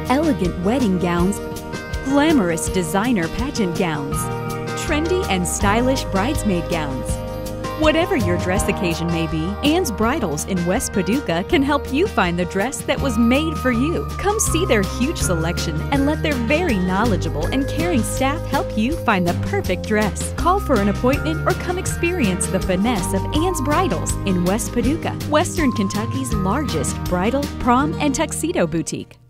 elegant wedding gowns, glamorous designer pageant gowns, trendy and stylish bridesmaid gowns. Whatever your dress occasion may be, Ann's Bridals in West Paducah can help you find the dress that was made for you. Come see their huge selection and let their very knowledgeable and caring staff help you find the perfect dress. Call for an appointment or come experience the finesse of Ann's Bridals in West Paducah, Western Kentucky's largest bridal, prom, and tuxedo boutique.